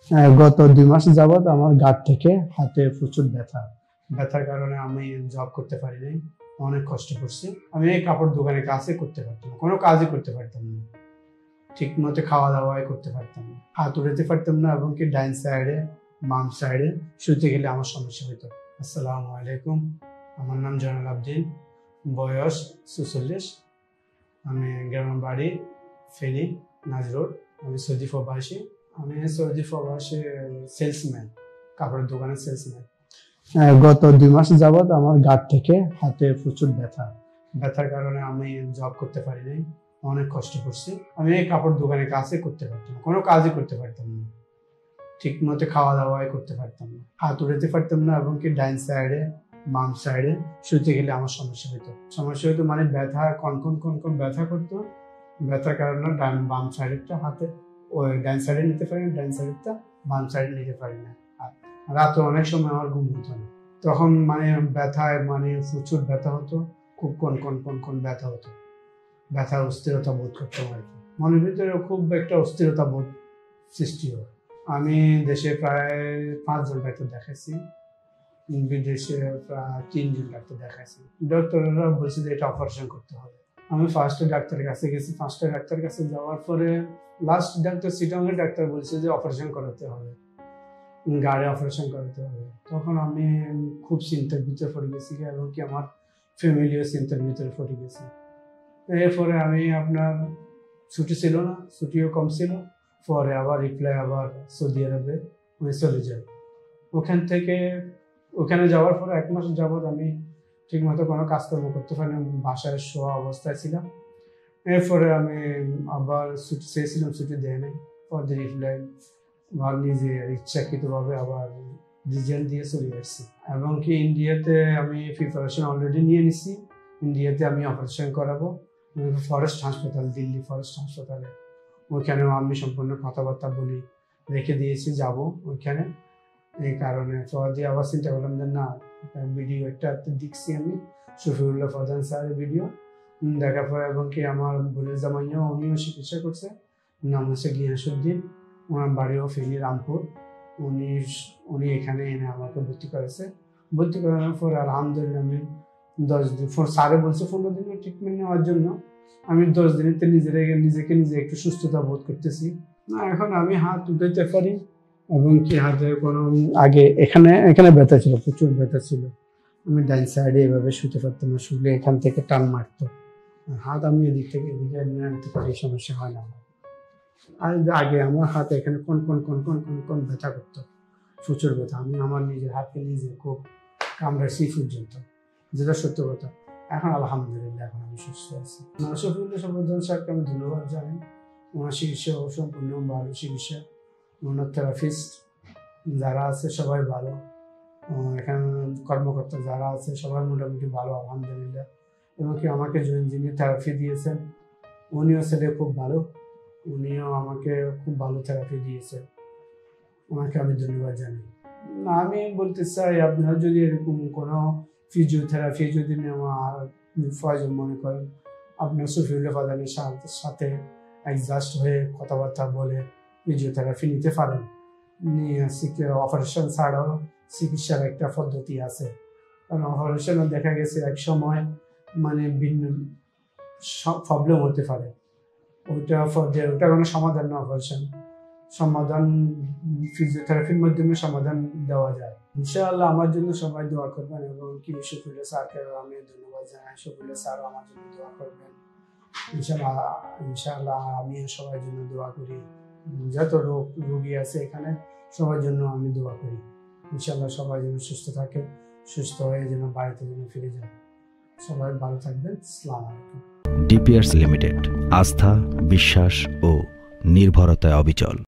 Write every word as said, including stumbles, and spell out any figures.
আহ, গত দুই মাস যাবত আমার গাঁট থেকে হাতে প্রচুর ব্যথা ব্যথার কারণে আমি জব করতে পারি নাই। অনেক কষ্ট করছি। আমি এই কাপড় দোকানে কাজই করতে পারতাম না, কোনো কাজই করতে পারতাম না, ঠিক মতো খাওয়া দাওয়াই করতে পারতাম না, হাত উঠাতে পারতাম না, এবং কি ডাইন সাইডে বাম সাইডে শুতে গেলে আমার সমস্যা হতো। আসসালামু আলাইকুম, আমার নাম জয়নাল আবদিন, বয়স চুচল্লিশ, আমি গ্রামের বাড়ি ফেনী নাজ রোড। আমি সৌদি প্রবাসী। আমি সৌদি প্রবাসী সেলসম্যান, কাপড়ের দোকানের সেলসম্যান। গত দুই মাস যাবত আমার গাঁট থেকে হাতে প্রচুর ব্যথা ব্যথার কারণে আমি জব করতে পারি নাই। অনেক কষ্ট করছি। আমি এই কাপড় দোকানে কাজই করতে পারতাম না, কোনো কাজই করতে পারতাম না, ঠিক মতো খাওয়া দাওয়াই করতে পারতাম না, হাত উঠাতে পারতাম না, এবং কি ডাইন সাইডে বাম সাইডে শুতে গেলে আমার সমস্যা হতো। সমস্যা হতো মানে ব্যথা, কনকন কনকন ব্যথা করতো। ব্যথার কারণে ডান বাম সাইডেরটা হাতে ওই ডাইন সাইডে নিতে পারি না, ডাইন সাইডেরটা বাম সাইডে নিতে পারি না। রাতে অনেক সময় আমার ঘুম হতো না, তখন মানে ব্যথায় মানে প্রচুর ব্যথা হতো, খুব কন কন কন কন ব্যথা হতো। ব্যথার অস্থিরতা বোধ করতাম আর কি, মনের ভিতরে খুব একটা অস্থিরতা বোধ সৃষ্টি হয়। আমি দেশে প্রায় পাঁচজন ডাক্তার দেখাইছি, বিদেশে প্রায় তিনজন ডাক্তার দেখাইছি। ডক্টররা বলছে যে এটা অপারেশন করতে হবে। আমি ফার্স্টে ডাক্তারের কাছে গেছি। ফার্স্টে ডাক্তারের কাছে যাওয়ার পরে লাস্ট ডাক্তার সিটংয়ের ডাক্তার বলছে যে অপারেশন করাতে হবে, গাড়ি অপারেশন করাতে হবে। তখন আমি খুব চিন্তার ভিতরে পড়ে গেছি, এবং কি আমার ফ্যামিলিও চিন্তার ভিতরে পড়ে গেছে। এরপরে আমি আপনার ছুটি ছিল না, ছুটিও কম ছিল। পরে আবার রিপ্লাই আবার সৌদি আরবে আমি চলে যাই। ওখান থেকে ওখানে যাওয়ার পরে এক মাস যাবৎ আমি ঠিক মতো কোনো কাজকর্ম করতে পারি না, বাসায় শোয়া অবস্থায় ছিলাম। এরপরে আমি আবার ছুটি চেয়েছিলাম, ছুটি দেয় নাই। পরে রিপ্লাই আমার নিজে ইচ্ছাকৃতভাবে আবার রিজেন্ট দিয়ে চলে আসছি। এবং কি ইন্ডিয়াতে আমি প্রিপারেশন অলরেডি নিয়ে নিছি। ইন্ডিয়াতে আমি অপারেশন করাবো ফরেস্ট হাসপাতাল, দিল্লি ফরেস্ট হাসপাতালে। ওইখানেও আমি সম্পূর্ণ কথাবার্তা বলি, রেখে দিয়েছি যাব ওইখানে। এই কারণে পরে দিয়ে আবার চিন্তা করলাম যে না, ভিডিও একটা দেখছি আমি শফিউল্লাহ প্রধান স্যারের ভিডিও দেখার পরে, এবং কি আমার বোনের জামাইও উনিও চিকিৎসা করছে, নাম হচ্ছে গিয়াসুদ্দিন, ওনার বাড়িও ফেনী রামপুর। উনি উনি এখানে এনে আমাকে ভর্তি করেছে। ভর্তি করানোর পর আলহামদুলিল্লাহ আমি দশ দিন ফোর স্যারে বলছে পনেরো দিনের ট্রিটমেন্ট নেওয়ার জন্য। আমি দশ দিনেতে নিজেরা নিজেকে নিজে একটু সুস্থতা বোধ করতেছি। না, এখন আমি হাত উঠাইতে পারি, এবং কি হাতে কোনো আগে এখানে এখানে ব্যথা ছিল, প্রচুর ব্যথা ছিল। আমি ডাইন সাইডে এভাবে শুতে পারতাম না, শুলে এখান থেকে টান মারতো। হাত আমি এদিক থেকে এদিকে নিয়ে আনতে পারি, সমস্যা হয় না। আর আগে আমার হাতে এখানে কোন কোন কোন কোন কোন কোন ব্যথা করতো, প্রচুর ব্যথা। আমি আমার নিজের হাতকে নিজে খুব কামড়াইছি পর্যন্ত, যেটা সত্য কথা। এখন আলহামদুলিল্লাহ এখন আমি সুস্থ আছি। শফিউল্লাহ প্রধান স্যারকে আমি ধন্যবাদ জানাই। ওনার চিকিৎসা সম্পূর্ণ ভালো চিকিৎসা, ওনার থেরাপিস্ট যারা আছে সবাই ভালো, এখানে কর্মকর্তা যারা আছে সবাই মোটামুটি ভালো আলহামদুলিল্লাহ। এবং কি আমাকে যিনি থেরাপি দিয়েছেন উনিও ছেলে খুব ভালো, উনিও আমাকে খুব ভালো থেরাপি দিয়েছেন, ওনাকে আমি ধন্যবাদ জানাই। আমি বলতে চাই আপনারা যদি এরকম কোনো ফিজিওথেরাপি যদি নেওয়ার প্রয়োজন মনে করেন, আপনার শফিউল্লাহ প্রধানের সাথে অ্যাডজাস্ট হয়ে কথাবার্তা বলে ফিজিওথেরাপি নিতে পারেন। নিয়ে অপারেশন ছাড়াও চিকিৎসার একটা পদ্ধতি আছে, কারণ অপারেশনও দেখা গেছে এক সময় মানে ভিন্ন প্রবলেম হতে পারে। ওইটা ওটা কোনো সমাধান না, অপারেশন সমাধান ফিজিওথেরাপির মাধ্যমে সমাধান দেওয়া যায়। ইনশাআল্লাহ আমার জন্য সবাই দোয়া করবেন, এবং কি শফিউল্লাহ স্যারকে আমি ধন্যবাদ জানাই। শফিউল্লাহ স্যারও আমার জন্য দোয়া করবেন। ইনশাআল্লাহ ইনশাআল্লাহ আমিও সবার জন্য দোয়া করি। যত রোগ রোগী আছে এখানে সবার জন্য আমি দোয়া করি। ইনশাআল্লাহ সবাই যেন সুস্থ থাকে, সুস্থ হয়ে যেন বাড়িতে যেন ফিরে যায়। সবাই ভালো থাকবেন। আসসালামু আলাইকুম। ডিপিআরস লিমিটেড, আস্থা, বিশ্বাস ও নির্ভরতায় অবিচল।